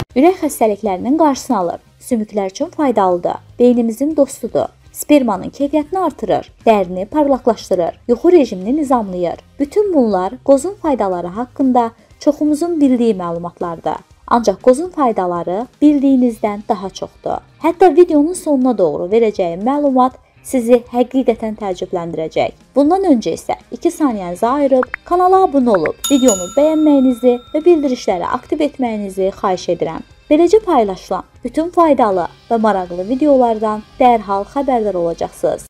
Ürək xəstəliklərinin qarşısını alır. Sümüklər üçün faydalıdır. Beynimizin dostudur. Spermanın keyfiyyətini artırır, dərini parlaqlaşdırır, yuxu rejimini nizamlayır. Bütün bunlar qozun faydaları haqqında çoxumuzun bildiyi məlumatlardır. Ancaq qozun faydaları bildiyinizdən daha çoxdur. Hətta videonun sonuna doğru verəcəyim məlumat sizi həqiqətən təəccübləndirəcək. Bundan öncə isə 2 saniyənizi ayırıb kanala abunə olub, videomu bəyənməyinizi və bildirişləri aktiv etməyinizi xahiş edirəm. Beləcə paylaşılan bütün faydalı və maraqlı videolardan dərhal xəbərdar olacaqsınız.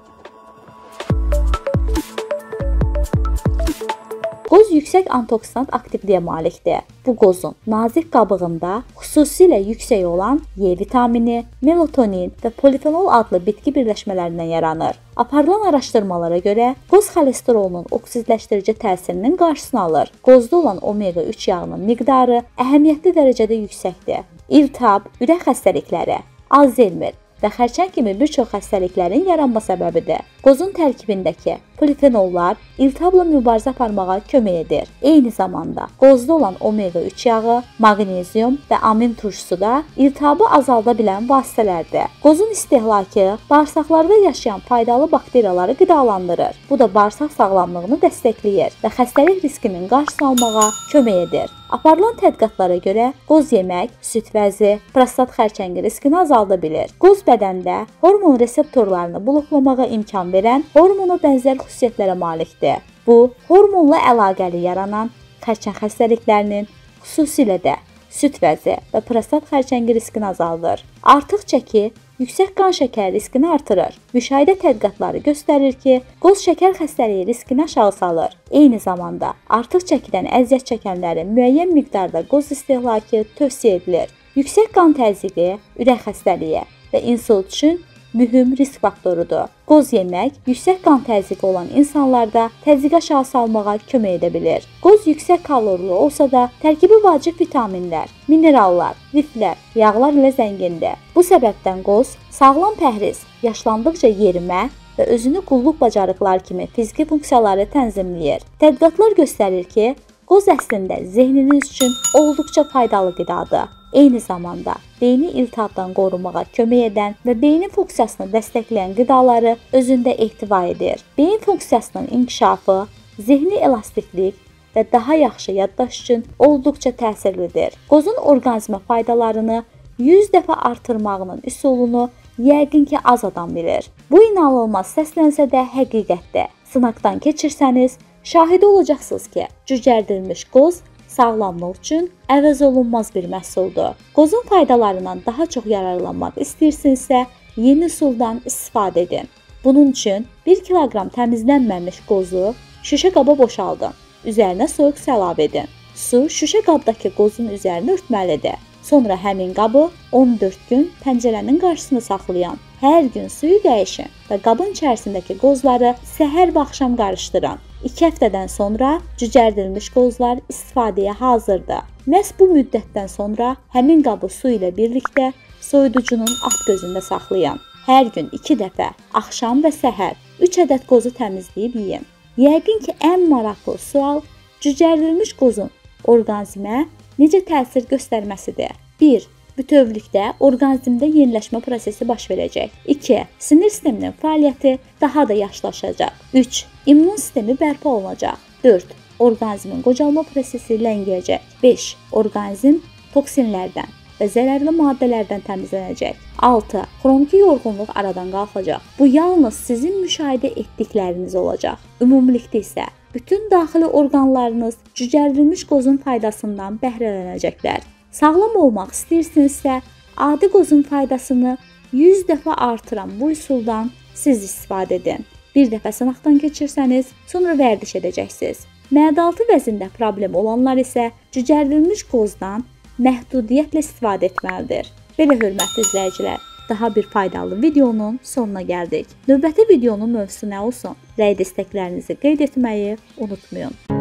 Qoz yüksək antioksidant aktivliyə malikdir. Bu qozun nazik qabığında xüsusilə yüksək olan E vitamini, melatonin və polifenol adlı bitki birləşmələrindən yaranır. Aparılan araşdırmalara görə qoz xolesterolunun oksidləşdirici təsirinin qarşısını alır. Qozda olan omega 3 yağının miqdarı əhəmiyyətli dərəcədə yüksəkdir. İltihab, ürək xəstəlikləri, Alzheimer və xərçəng kimi bir çox xəstəliklərin yaranma səbəbidir. Qozun tərkibindəki polifenollar iltihabla mübarizə aparmağa kömək edir. Eyni zamanda qozda olan omega 3 yağı, maqnezium və amin turşusu da iltihabı azalda bilən vasitələrdir. Qozun istehlakı bağırsaqlarda yaşayan faydalı bakteriyaları qidalandırır. Bu da bağırsaq sağlamlığını dəstəkləyir və xəstəlik riskinin qarşısını almağa kömək edir. Aparılan tədqiqatlara görə qoz yemək süd vəzi, prostat xərçəngi riskini azalda bilir. Qoz bədəndə hormon reseptorlarını bloklamağa imkan verən hormona bənzər xüsusiyyətlərə malikdir. Bu, hormonla əlaqəli yaranan xərçəng xəstəliklərinin, xüsusilə də süd vəzi və prostat xərçəngi riskini azaldır. Artıq çəki yüksək qan şəkəri riskini artırır. Müşahidə tədqiqatları göstərir ki, qoz şəkər xəstəliyi riskini aşağı salır. Eyni zamanda artıq çəkidən əziyyət çəkənlərin müəyyən miqdarda qoz istehlakı tövsiyə edilir. Yüksək qan təzyiqi, ürək xəstəliyi və insult üçün mühüm risk faktorudur. Qoz yemək yüksək qan təzyiqi olan insanlarda təzyiqi aşağı salmağa kömək edə bilir. Qoz yüksək kalorlu olsa da tərkibi vacib vitaminlər, minerallar, liflər, yağlar ilə zəngindir. Bu səbəbdən qoz sağlam pəhriz, yaşlandıqca yerimə və özünü qulluq bacarıqlar kimi fiziki funksiyaları tənzimləyir. Tədqiqatlar göstərir ki, qoz əslində zehniniz üçün olduqca faydalı qidadır. Eyni zamanda beyni iltihabdan qorumağa kömək edən və beynin funksiyasını dəstəkləyən qidaları özündə ehtiva edir. Beyin funksiyasının inkişafı, zehni elastiklik və daha yaxşı yaddaş üçün olduqca təsirlidir. Qozun orqanizmə faydalarını 100 dəfə artırmağının üsulunu yəqin ki az adam bilir. Bu inanılmaz səslənsə də həqiqətdir. Sınaqdan keçirsəniz, şahidi olacaqsınız ki, cücərdilmiş qoz sağlamlıq üçün əvəz olunmaz bir məhsuldur. Qozun faydalarından daha çox yararlanmaq istəyirsinizsə, yeni üsuldan istifadə edin. Bunun üçün 1 kiloqram təmizlənməmiş qozu şüşə qaba boşaldın. Üzərinə soyuq su əlavə edin. Su şüşə qabdakı qozun üzərini örtməlidir. Sonra həmin qabı 14 gün pəncərənin qarşısında saxlayın. Hər gün suyu dəyişin və qabın içərisindəki qozları səhər və axşam qarışdırın. 2 həftədən sonra cücərdilmiş qozlar istifadəyə hazırdır. Məhz bu müddətdən sonra həmin qabı su ilə birlikdə soyuducunun alt gözündə saxlayın. Hər gün 2 dəfə, axşam və səhər 3 ədəd qozu təmizləyib yeyin. Yəqin ki, ən maraqlı sual cücərdilmiş qozun orqanizmə necə təsir göstərməsidir. 1. Bütövlükdə orqanizmdə yeniləşmə prosesi baş verəcək. 2. Sinir sisteminin fəaliyyəti daha da yaşlaşacaq. 3. İmmun sistemi bərpa olunacaq. 4. Orqanizmin qocalma prosesi ləngiyəcək. 5. Orqanizm toksinlərdən və zərərli maddələrdən təmizlənəcək. 6. Xroniki yorğunluq aradan qalxacaq. Bu yalnız sizin müşahidə etdikləriniz olacaq. Ümumilikdə isə bütün daxili orqanlarınız cücərdilmiş qozun faydasından bəhrələnəcəklər. Sağlam olmaq istəyirsinizsə, adi qozun faydasını 100 dəfə artıran bu üsuldan siz istifadə edin. Bir dəfə sınaqdan keçirsəniz, sonra vərdiş edəcəksiniz. Məədaltı vəzində problem olanlar isə cücərdilmiş qozdan məhdudiyyətlə istifadə etməlidir. Belə hörmətli izləyicilər, daha bir faydalı videonun sonuna gəldik. Növbəti videonun mövzusu nə olsun? Rəy dəstəklərinizi qeyd etməyi unutmayın.